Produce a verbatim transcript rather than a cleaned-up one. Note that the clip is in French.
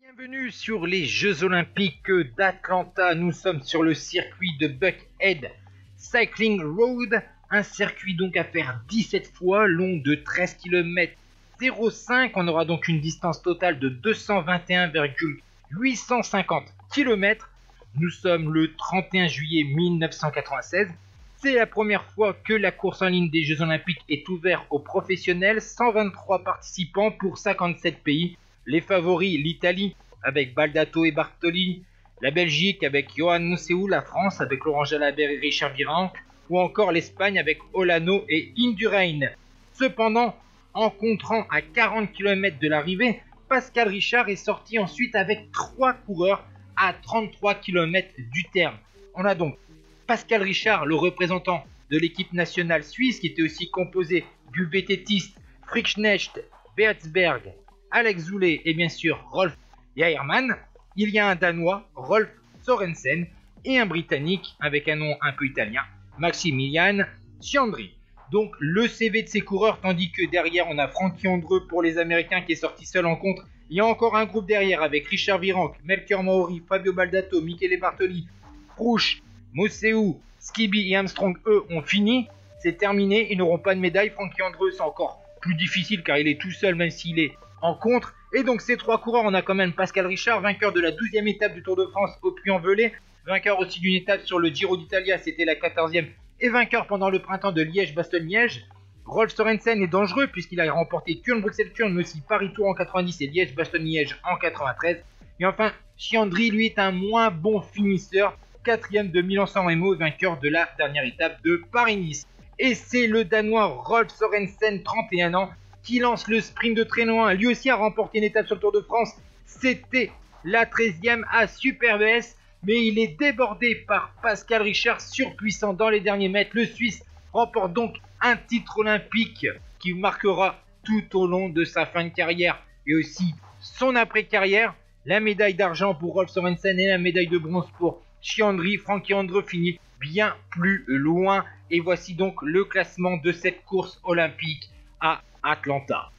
Bienvenue sur les Jeux Olympiques d'Atlanta. Nous sommes sur le circuit de Buckhead Cycling Road, un circuit donc à faire dix-sept fois, long de treize kilomètres zéro cinq. On aura donc une distance totale de deux cent vingt et un virgule huit cent cinquante kilomètres. Nous sommes le trente et un juillet mille neuf cent quatre-vingt-seize. C'est la première fois que la course en ligne des Jeux Olympiques est ouverte aux professionnels. cent vingt-trois participants pour cinquante-sept pays. Les favoris, l'Italie avec Baldato et Bartoli, la Belgique avec Johan Museeuw, la France avec Laurent Jalabert et Richard Virenque, ou encore l'Espagne avec Olano et Indurain. Cependant, en contrant à quarante kilomètres de l'arrivée, Pascal Richard est sorti ensuite avec trois coureurs à trente-trois kilomètres du terme. On a donc Pascal Richard, le représentant de l'équipe nationale suisse, qui était aussi composé du vététiste Fricknecht, Beetzberg, Alex Zoulet et bien sûr Rolf Jaerman. Il y a un Danois, Rolf Sorensen, et un Britannique avec un nom un peu italien, Maximilian Ciandri. Donc le C V de ces coureurs, tandis que derrière on a Frankie Andreu pour les Américains qui est sorti seul en contre. Il y a encore un groupe derrière avec Richard Virenque, Melchior Mauri, Fabio Baldato, Michele Bartoli, Prouch, Museeuw, Skibby et Armstrong, eux, ont fini. C'est terminé, ils n'auront pas de médaille. Frankie Andreu, c'est encore plus difficile car il est tout seul même s'il est en contre. Et donc ces trois coureurs, on a quand même Pascal Richard, vainqueur de la douzième étape du Tour de France au Puy-en-Velay, vainqueur aussi d'une étape sur le Giro d'Italia, c'était la quatorzième, et vainqueur pendant le printemps de Liège-Bastogne-Liège. Rolf Sorensen est dangereux puisqu'il a remporté Kurn-Bruxelles-Kurn, mais aussi Paris-Tours en quatre-vingt-dix et Liège-Bastogne-Liège en quatre-vingt-treize. Et enfin, Ciandri, lui, est un moins bon finisseur, quatrième de Milan-San Remo, vainqueur de la dernière étape de Paris-Nice. Et c'est le Danois Rolf Sorensen, trente et un ans, qui lance le sprint de très loin. Lui aussi a remporté une étape sur le Tour de France. C'était la treizième à Super B S, mais il est débordé par Pascal Richard, surpuissant dans les derniers mètres. Le Suisse remporte donc un titre olympique qui marquera tout au long de sa fin de carrière et aussi son après-carrière. La médaille d'argent pour Rolf Sorensen et la médaille de bronze pour Ciandri. Frankie Andreu finit bien plus loin. Et voici donc le classement de cette course olympique à Atlanta.